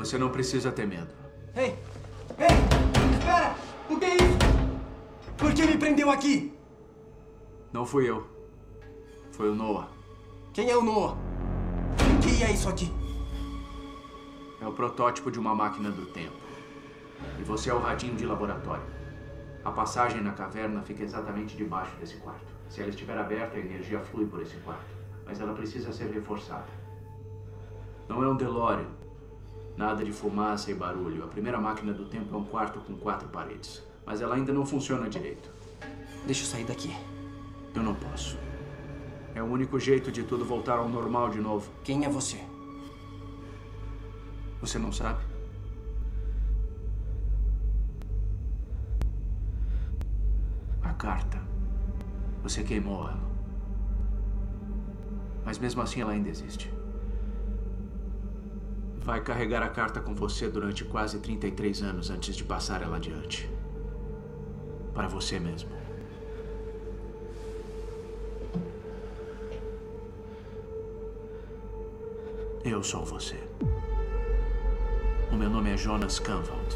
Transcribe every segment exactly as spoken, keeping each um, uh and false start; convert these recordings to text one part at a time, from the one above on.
Você não precisa ter medo. Ei! Ei! Espera! O que é isso? Por que me prendeu aqui? Não fui eu. Foi o Noah. Quem é o Noah? O que é isso aqui? É o protótipo de uma máquina do tempo. E você é o ratinho de laboratório. A passagem na caverna fica exatamente debaixo desse quarto. Se ela estiver aberta, a energia flui por esse quarto. Mas ela precisa ser reforçada. Não é um DeLorean. Nada de fumaça e barulho. A primeira máquina do tempo é um quarto com quatro paredes. Mas ela ainda não funciona direito. Deixa eu sair daqui. Eu não posso. É o único jeito de tudo voltar ao normal de novo. Quem é você? Você não sabe? A carta. Você queimou ela. Mas mesmo assim ela ainda existe. Vai carregar a carta com você durante quase trinta e três anos antes de passar ela adiante. Para você mesmo. Eu sou você. O meu nome é Jonas Kanwalt.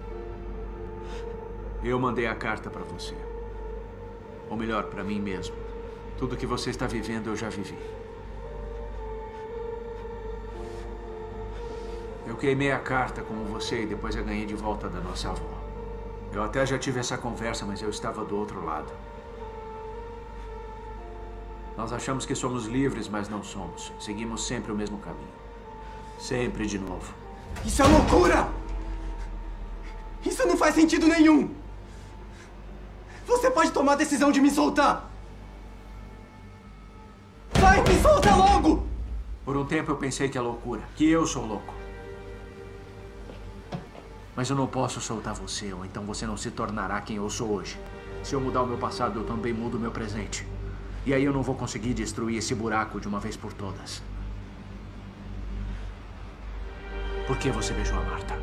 Eu mandei a carta para você. Ou melhor, para mim mesmo. Tudo que você está vivendo eu já vivi. Eu queimei a carta como você e depois a ganhei de volta da nossa avó. Eu até já tive essa conversa, mas eu estava do outro lado. Nós achamos que somos livres, mas não somos. Seguimos sempre o mesmo caminho. Sempre de novo. Isso é loucura! Isso não faz sentido nenhum! Você pode tomar a decisão de me soltar! Vai, me solta logo! Por um tempo eu pensei que é loucura, que eu sou louco. Mas eu não posso soltar você, ou então você não se tornará quem eu sou hoje. Se eu mudar o meu passado, eu também mudo o meu presente. E aí eu não vou conseguir destruir esse buraco de uma vez por todas. Por que você beijou a Marta?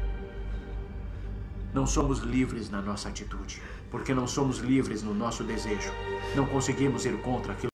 Não somos livres na nossa atitude, porque não somos livres no nosso desejo. Não conseguimos ir contra aquilo